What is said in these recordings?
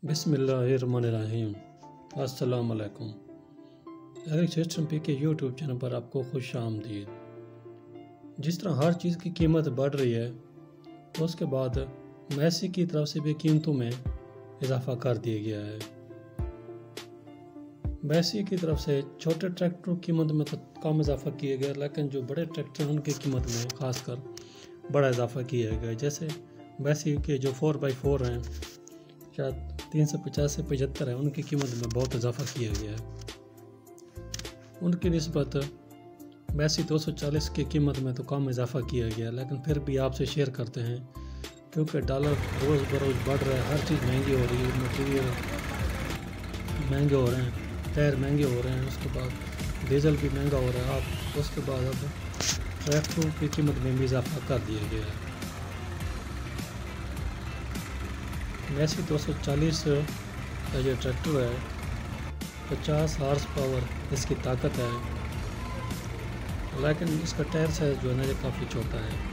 बिस्मिल्लाहिर्रहमानिर्रहीम। अस्सलाम वालेकुम। एग्री सिस्टम पी के यूट्यूब चैनल पर आपको खुश आमदीद। जिस तरह हर चीज़ की कीमत बढ़ रही है तो उसके बाद मैसी की तरफ से भी कीमतों में इजाफा कर दिया गया है। मैसी की तरफ से छोटे ट्रैक्टरों की कीमत में तो कम इजाफा किया गया, लेकिन जो बड़े ट्रैक्टर हैं उनकी कीमत में खासकर बड़ा इजाफा किया गया। जैसे मैसी के जो 4x4 हैं, शायद 350 से 75 है, उनकी कीमत में बहुत इजाफा किया गया है। उनकी निस्बत मैसी 240 की कीमत में तो कम इजाफा किया गया, लेकिन फिर भी आपसे शेयर करते हैं क्योंकि डॉलर रोज़ बरोज़ बढ़ रहा है, हर चीज़ महंगी हो रही है, मटीरियल महंगे हो रहे हैं, टायर महंगे हो रहे हैं, उसके बाद डीजल भी महंगा हो रहा है। आप उसके बाद अब ट्रैक्टरों की कीमत में भी इजाफा कर दिया गया है। मैसी 240 का जो ट्रैक्टर है, 50 हॉर्स पावर इसकी ताकत है, लेकिन इसका टायर साइज जो है ना ये काफ़ी छोटा है।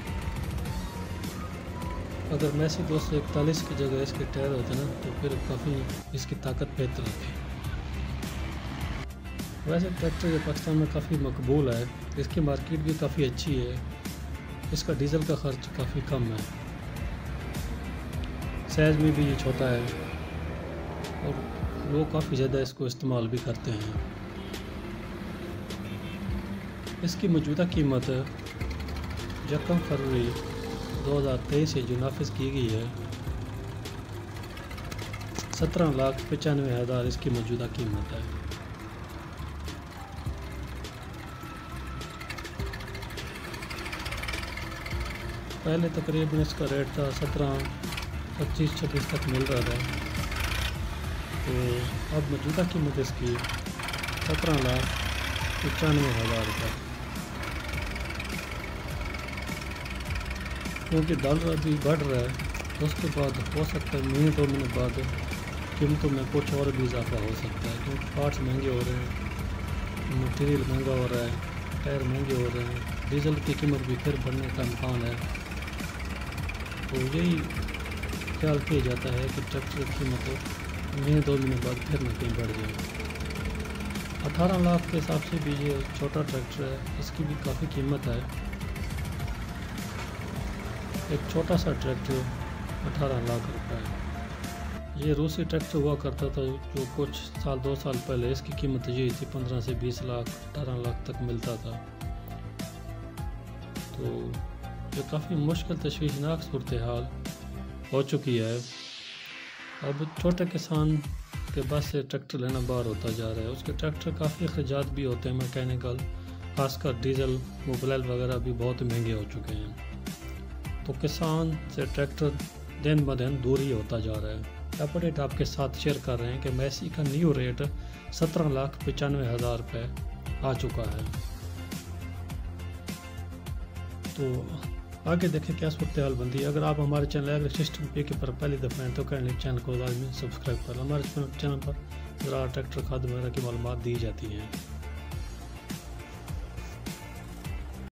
अगर मैसी 241 की जगह इसके टायर होते ना तो फिर काफ़ी इसकी ताकत बेहतर होती। वैसे ट्रैक्टर ये पाकिस्तान में काफ़ी मकबूल है, इसकी मार्केट भी काफ़ी अच्छी है, इसका डीजल का खर्च काफ़ी कम है, साइज में भी ये छोटा है और लोग काफ़ी ज़्यादा इसको इस्तेमाल भी करते हैं। इसकी मौजूदा कीमत 1 फरवरी 2023 से जो नाफिज की गई है 17,95,000 इसकी मौजूदा कीमत है। पहले तकरीबन इसका रेट था 17-25-26 तक मिल रहा था, तो अब मौजूदा कीमत इसकी 17,95,000 रुपये। क्योंकि डॉलर अभी बढ़ रहा है तो उसके बाद हो सकता है महीने 2 महीने बाद कीमतों में कुछ और भी इजाफा हो सकता है, क्योंकि पार्ट्स महंगे हो रहे हैं, मटीरियल महंगा हो रहा है, टायर महंगे हो रहे हैं, डीजल की कीमत भी फिर बढ़ने का इम्कान है। तो यही ख्याल किया जाता है कि ट्रैक्टर की कीमत महीने 2 महीने बाद फिर न कहीं बढ़ जाए। 18 लाख के हिसाब से भी ये छोटा ट्रैक्टर है, इसकी भी काफ़ी कीमत है। एक छोटा सा ट्रैक्टर 18 लाख रुपए। ये रूसी ट्रैक्टर हुआ करता था जो कुछ साल 2 साल पहले इसकी कीमत यही थी 15 से 20 लाख 18 लाख तक मिलता था। तो ये काफ़ी मुश्किल तशवीशनाक सूरत हाल हो चुकी है। अब छोटे किसान के बस से ट्रैक्टर लेना बाहर होता जा रहा है। उसके ट्रैक्टर काफ़ी अखराजात भी होते हैं मैकेनिकल, खासकर डीजल मोबाइल वगैरह भी बहुत महंगे हो चुके हैं। तो किसान से ट्रैक्टर दिन ब दिन दूर ही होता जा रहा है। अपडेट आपके साथ शेयर कर रहे हैं कि मैसी का न्यू रेट 17,95,000 रुपये आ चुका है। तो आगे देखें क्या सूरत हाल बनती है। अगर आप हमारे चैनल एग्री सिस्टम पे के पर पहली दफ़ा हैं तो काइंडली चैनल को लाजमी सब्सक्राइब करें। हमारे चैनल पर ज़रा ट्रैक्टर खाद वगैरह की मालूमात दी जाती हैं।